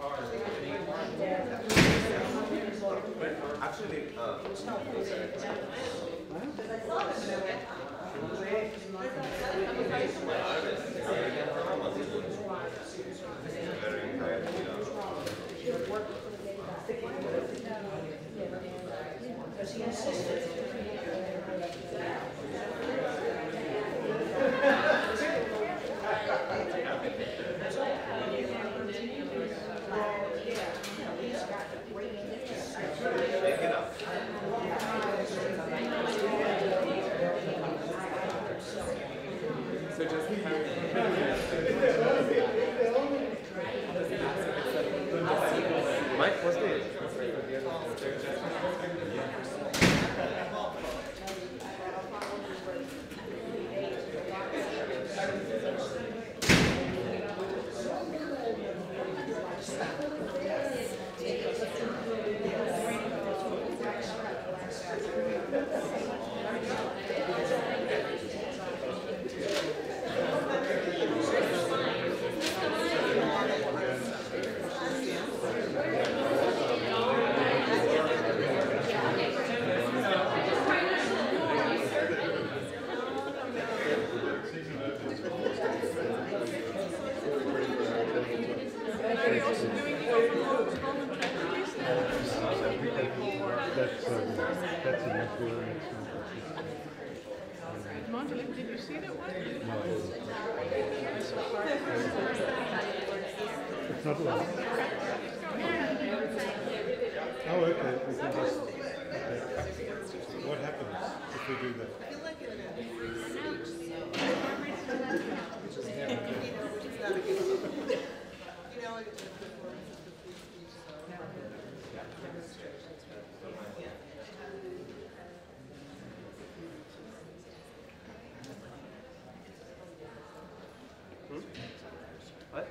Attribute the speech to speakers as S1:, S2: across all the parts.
S1: Actually, Mike, what's this?
S2: Did you see that one?
S3: No. It's not long. Oh, okay. We can just. Okay. What happens if we do that?
S1: What?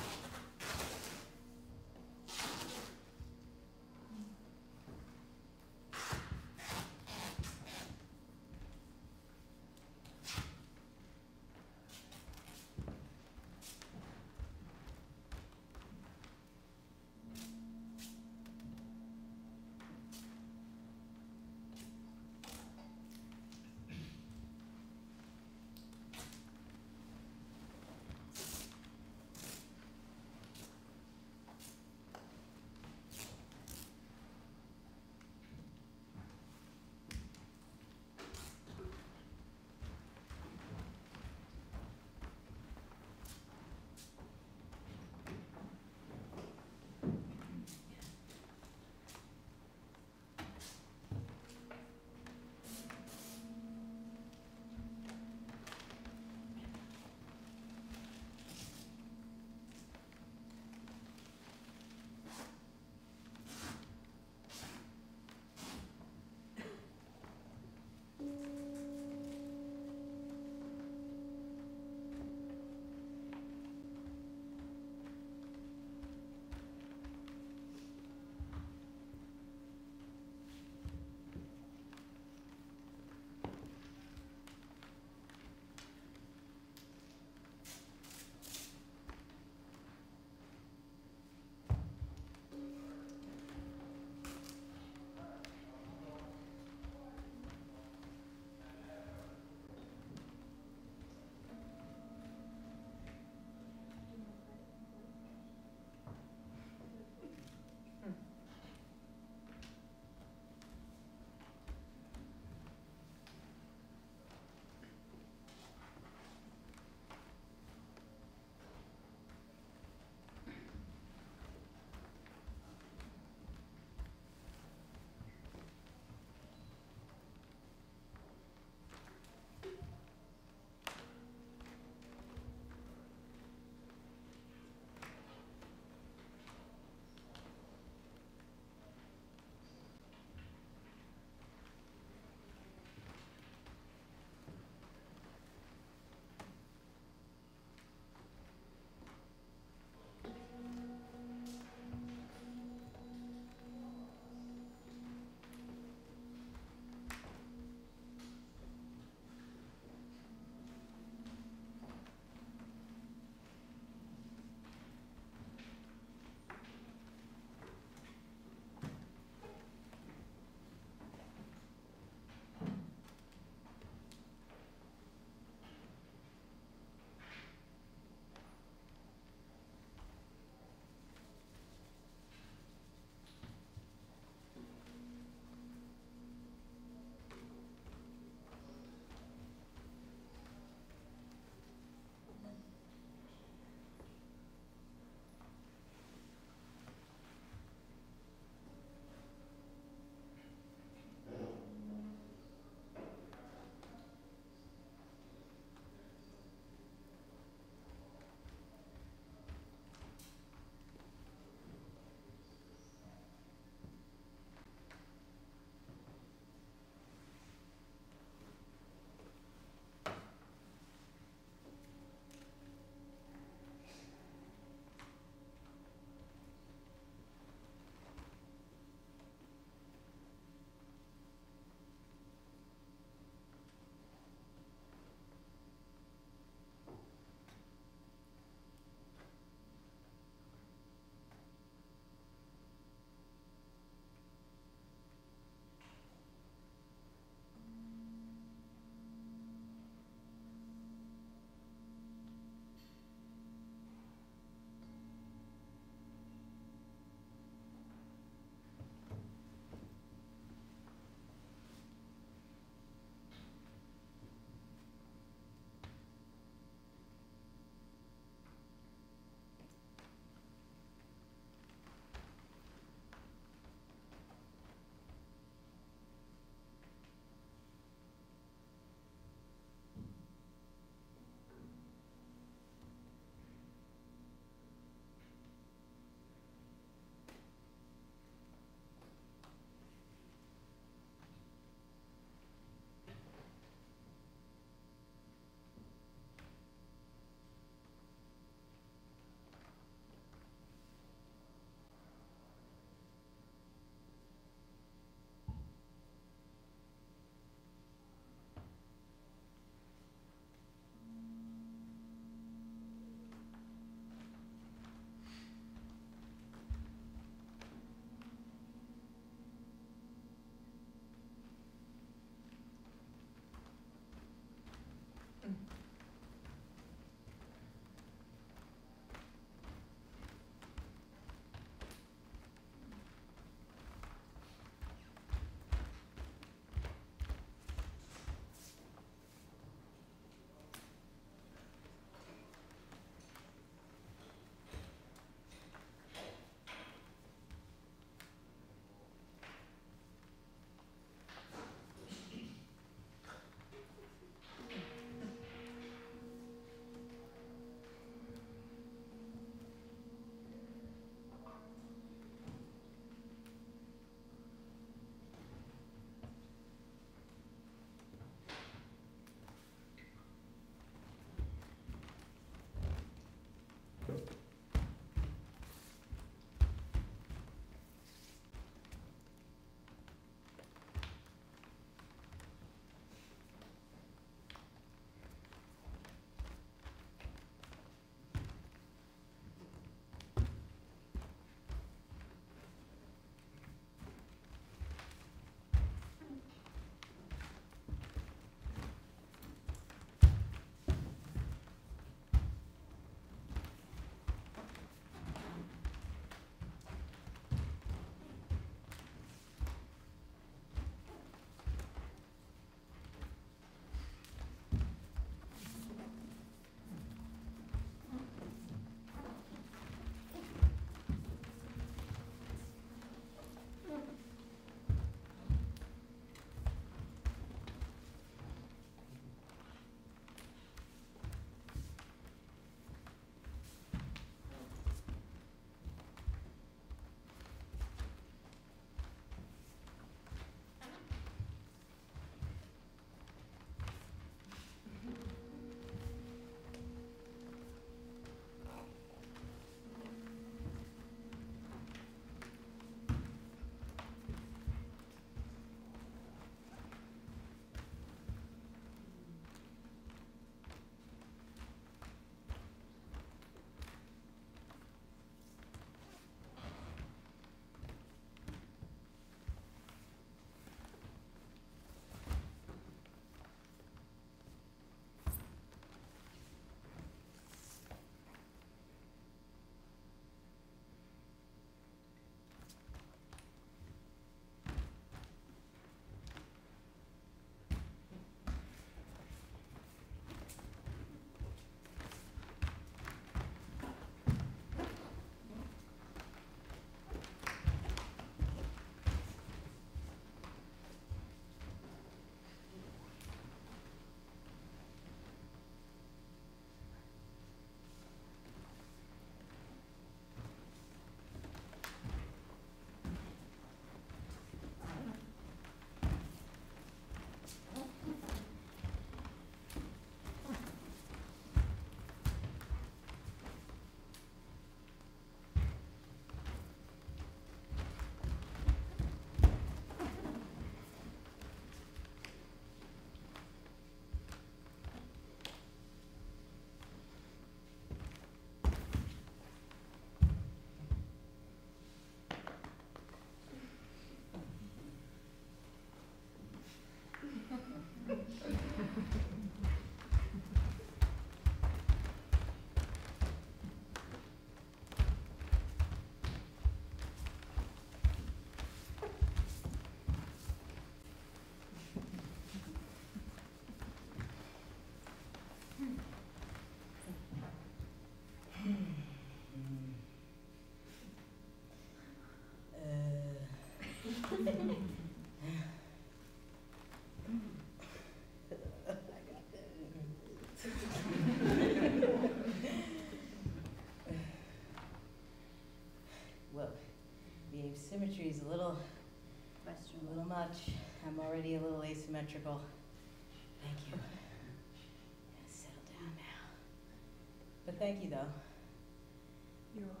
S4: question a little much. I'm already a little asymmetrical. Thank you. Settle down now. But thank you, though.
S2: You're welcome.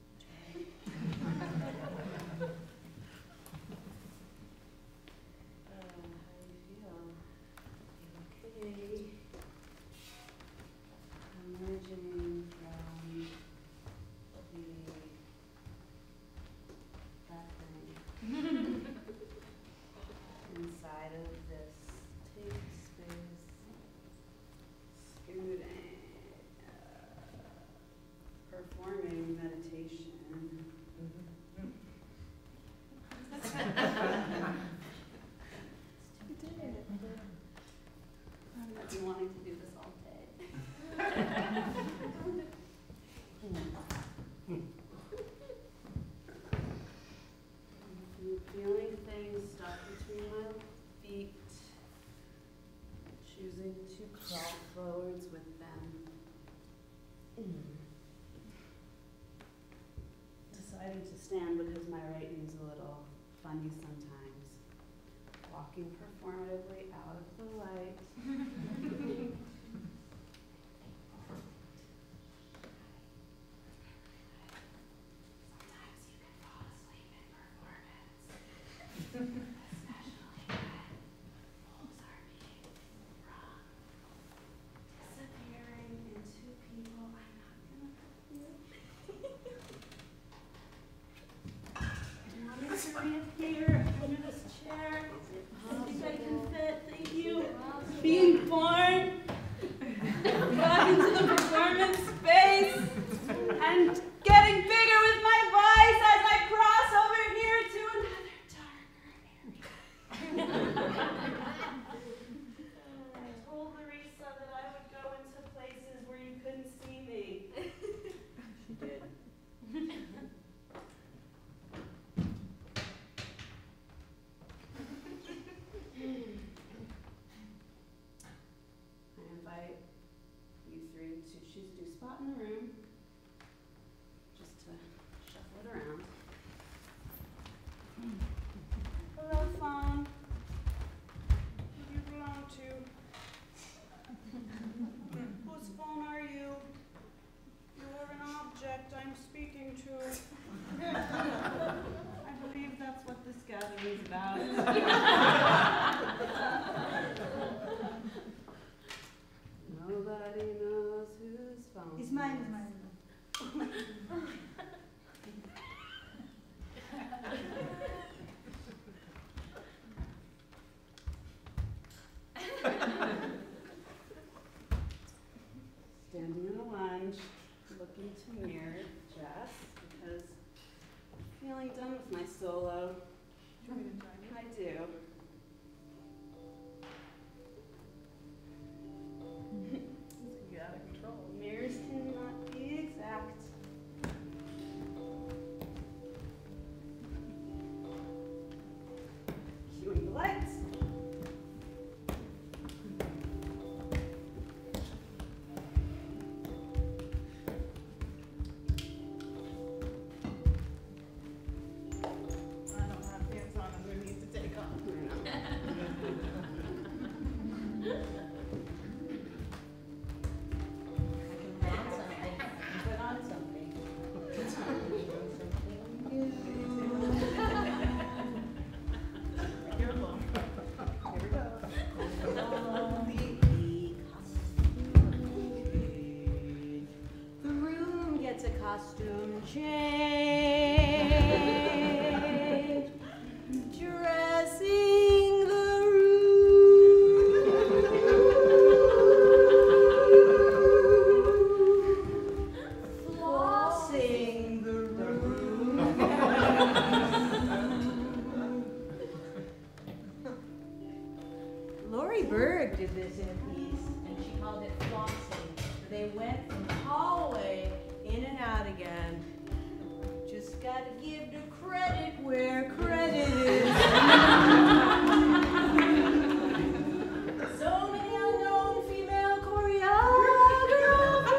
S4: How do you feel? Okay. Emerging from that thing inside of this tape space, scooting, performing meditation. I've been wanting to do this all day. Feeling things stuck between my feet, choosing to crawl forwards with them. Deciding to stand because my right knee's a little funny sometimes. Walking performatively out of the light. Sometimes you can fall asleep in performance, especially when roles are being wrong. Disappearing into people. I'm not gonna help you. Do you want me to reappear under this chair? I think I can fit. Thank you. Being born back into the performance space and getting bigger with my voice as I cross over here to another darker area. I told Larissa that I would go into places where you couldn't see me. She did. I invite you three to choose a new spot in the room, just to shuffle it around. Hello, phone. Who do you belong to? Whose phone are you? You are an object I'm speaking to. I believe that's what this gathering is about. Nobody knows whose phone.
S5: It's mine, it's mine.
S4: Standing in a lunge, looking to mirror just because I'm feeling done with my solo.
S2: Do you want me to join you?
S4: I do.
S2: This can get out of control.
S4: Mirrors cannot be exact. Cueing the lights.
S2: I don't have pants on underneath to take off.
S4: Put on something.
S2: Careful.
S4: Here we go. The room gets a costume change. Dressing the room. Flossing the room. Lori Berg did this in a piece, and she called it flossing. They went from hallway in and out again. Just gotta give the credit where credit is. So many unknown female choreographers.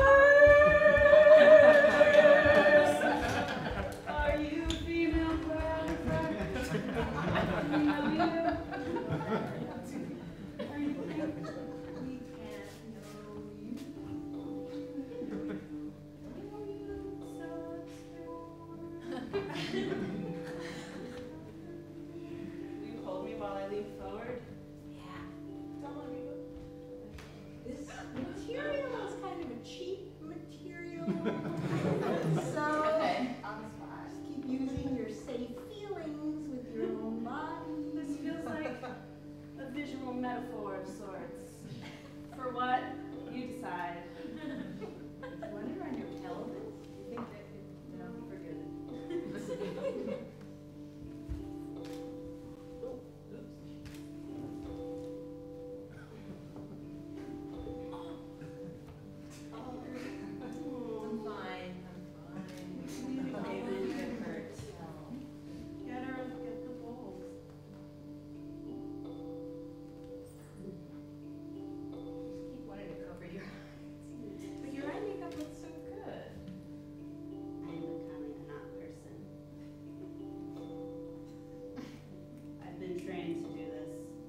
S4: Are you female choreographers? hold me while I lean forward? Yeah.
S2: Don't let me go.
S4: This material is kind of a cheap material. So, just keep using your safe feelings with your own body. This feels like a visual metaphor of sorts. For what? You decide. Wonder on your pelvis? You think that, no, forget it. I'm fine. Maybe it hurts.
S2: Get her, get the bowls.
S4: Keep wanting to cover your eyes. But your eye makeup looks so good. I'm a kind of not person. I've been trained to do this.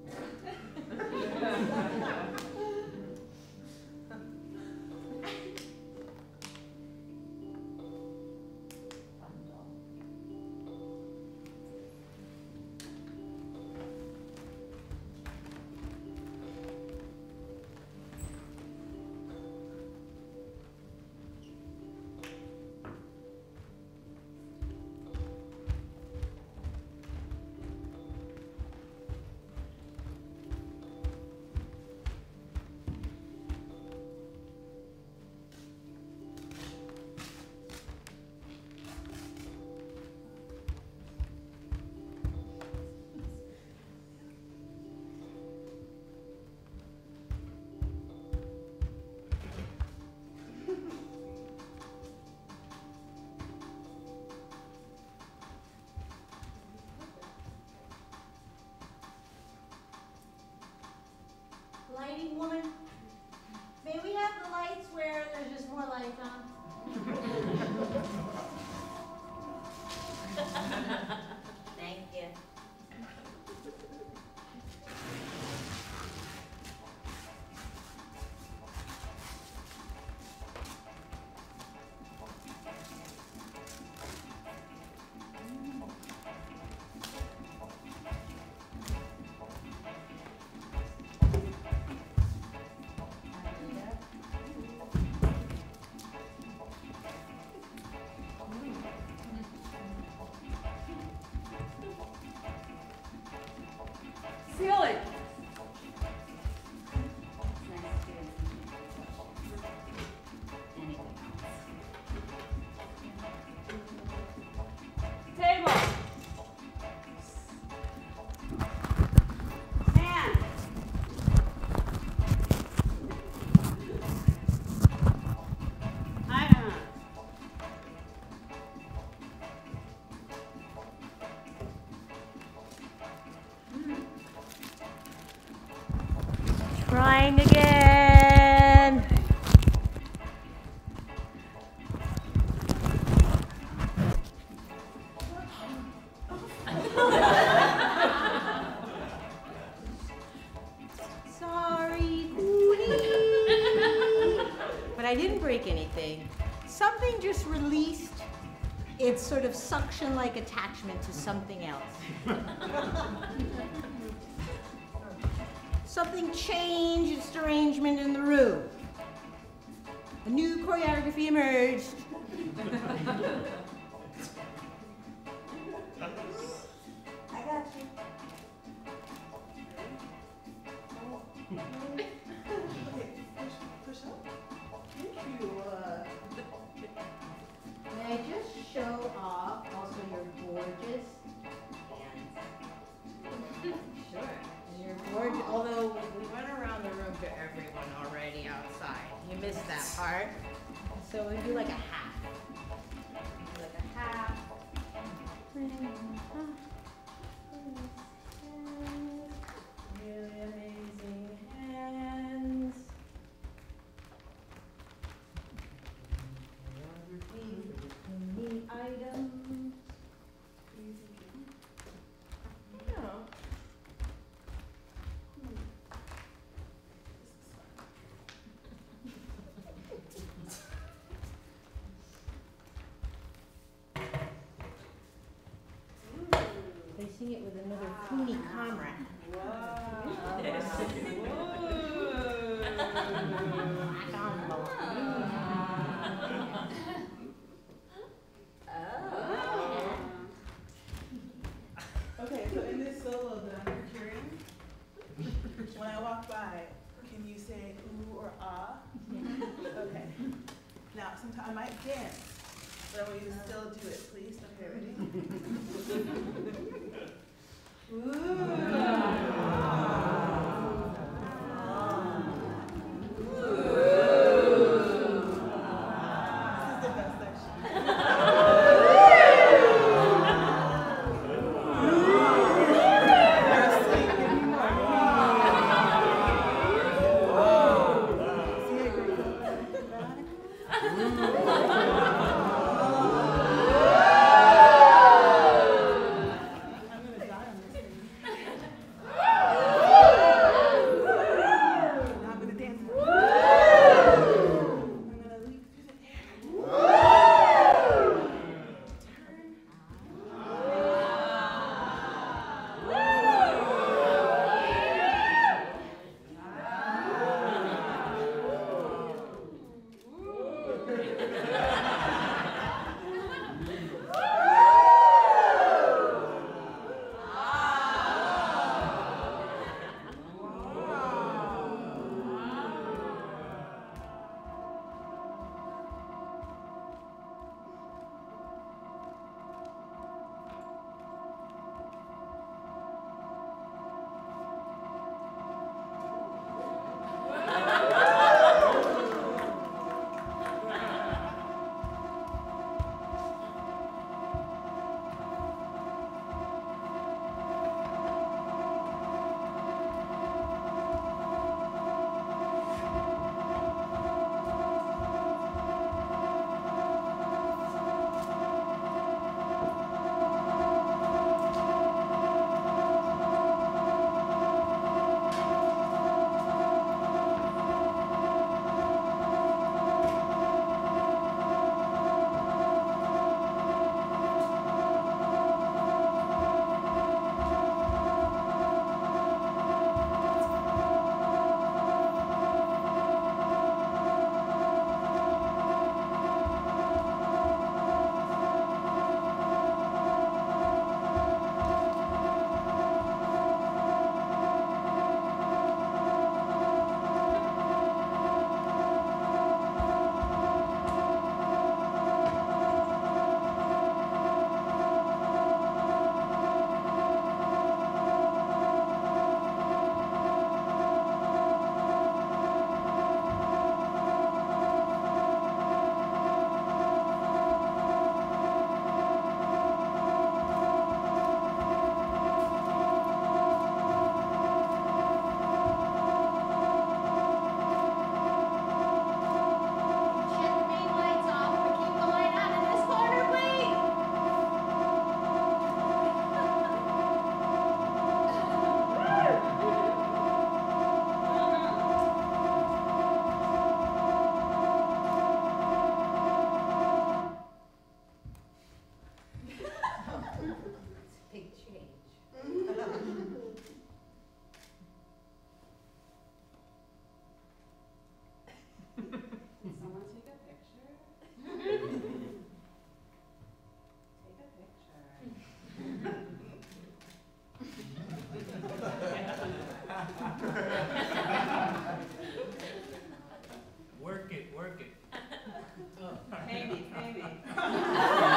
S4: Lighting woman, may we have the lights where there's just more lights on? Thank you.
S2: Ceiling. Table. Man.
S4: Hi, Trying again. Sorry, but I didn't break anything. Something just released its sort of suction-like attachment to something else. Something changed its arrangement in the room. A new choreography emerged. I got you.
S2: Push up. Thank you.
S4: May I just show off also your gorgeous hands? Sure. And your gorgeous, although we went around the room to everyone already outside. You missed that part. So we do like a half. Like a half. Really amazing hands. Neat items.
S2: No.
S6: sing it with another CUNY comrade.
S2: Okay, so in this solo that I'm procuring, when I walk by, can you say ooh or ah? Okay. Now, sometimes I might dance, but I want you to still do it, please. Okay, ready? This is the best section.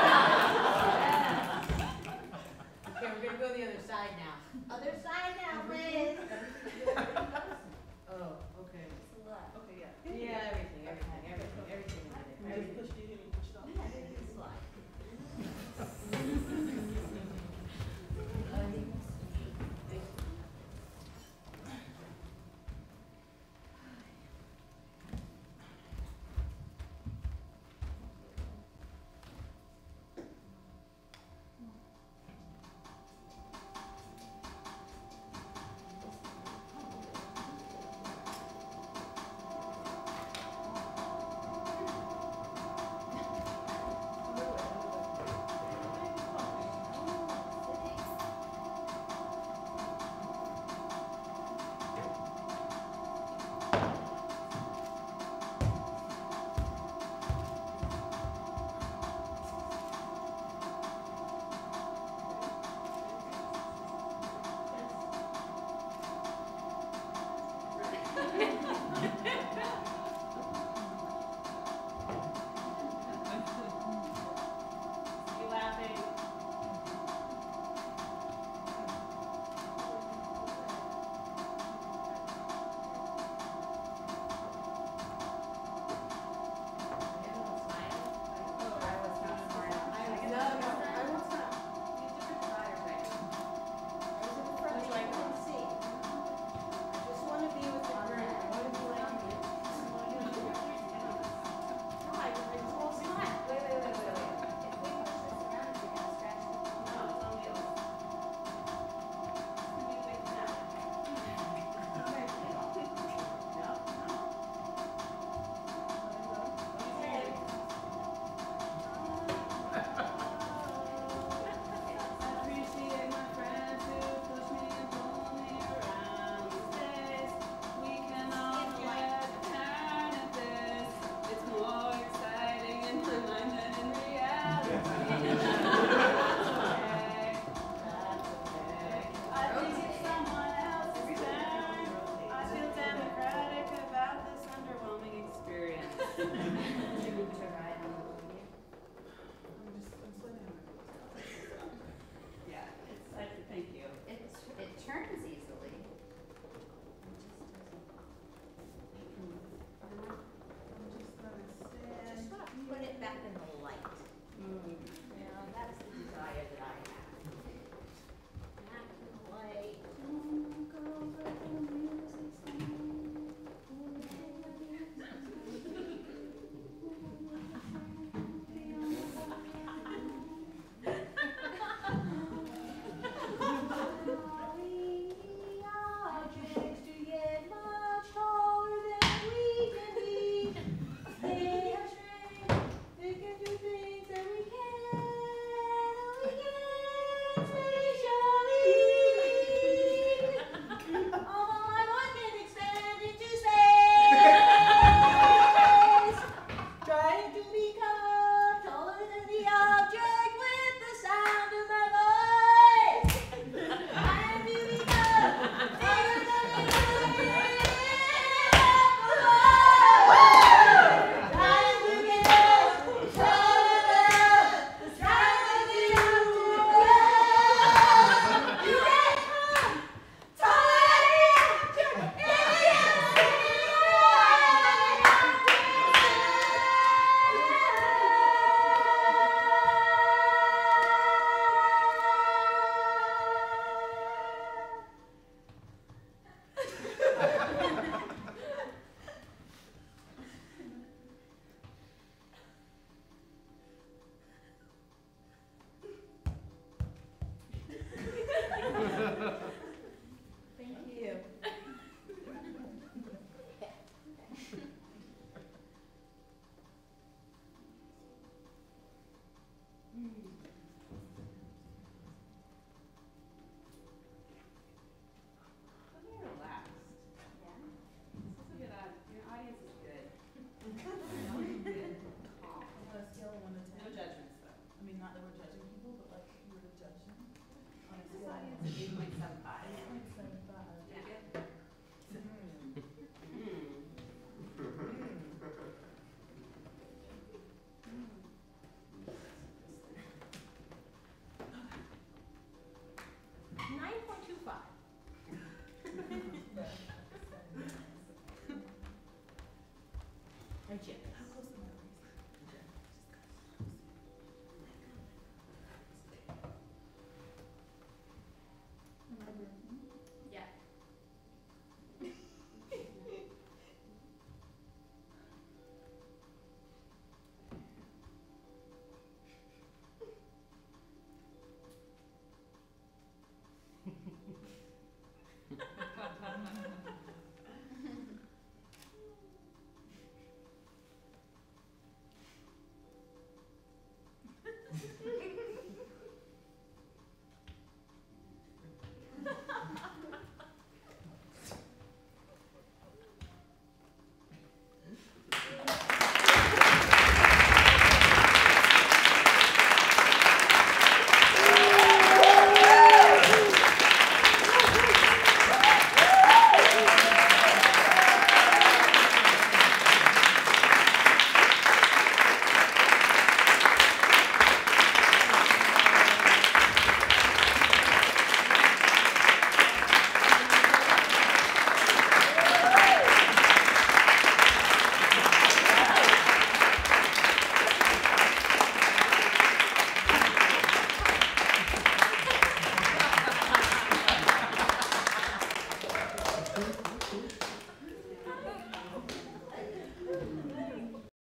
S6: Other side now,